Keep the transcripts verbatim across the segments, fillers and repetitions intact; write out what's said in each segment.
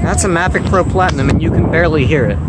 That's a Mavic Pro Platinum and you can barely hear it.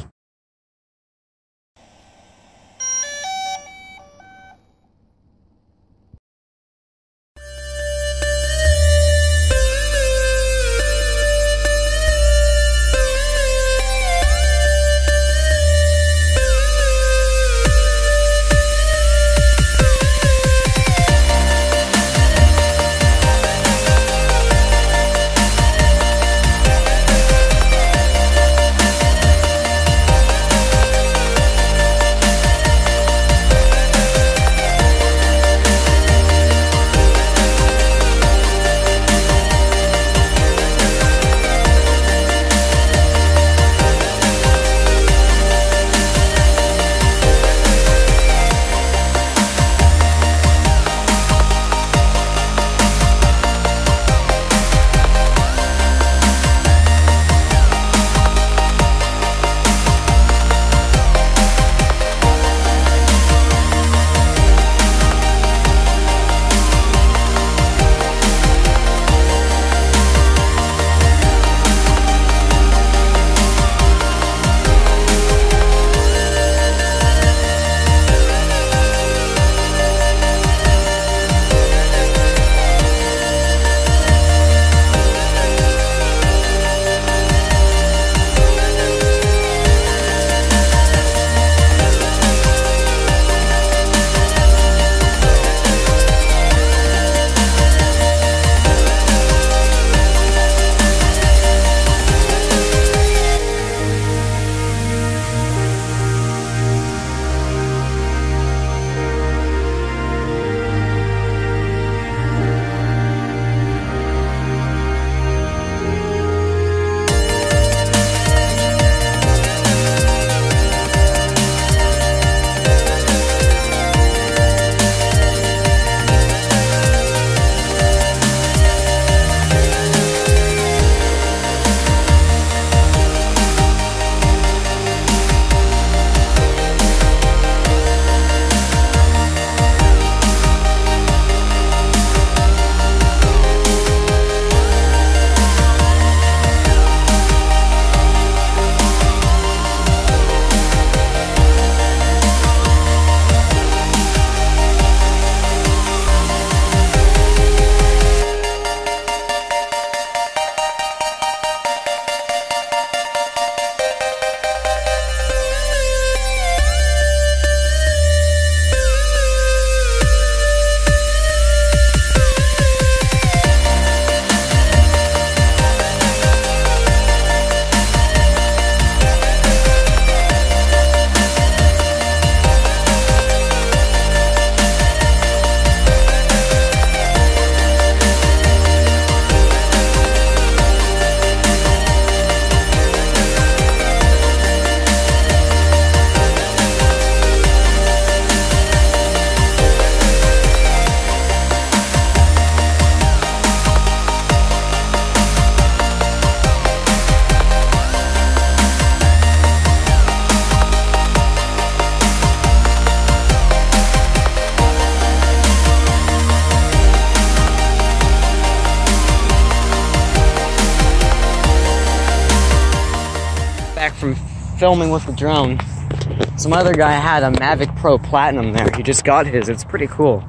Back from filming with the drone. Some other guy had a Mavic Pro Platinum there. He just got his. It's pretty cool.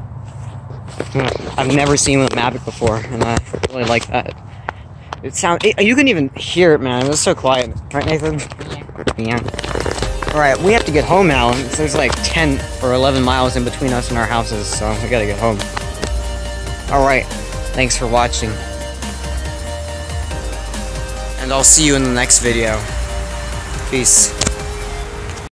I've never seen a Mavic before, and I really like that. It sounds. You can even hear it, man. It was so quiet, right, Nathan? Yeah. Yeah. All right, we have to get home now. There's like ten or eleven miles in between us and our houses, so we gotta get home. All right. Thanks for watching, and I'll see you in the next video. Peace.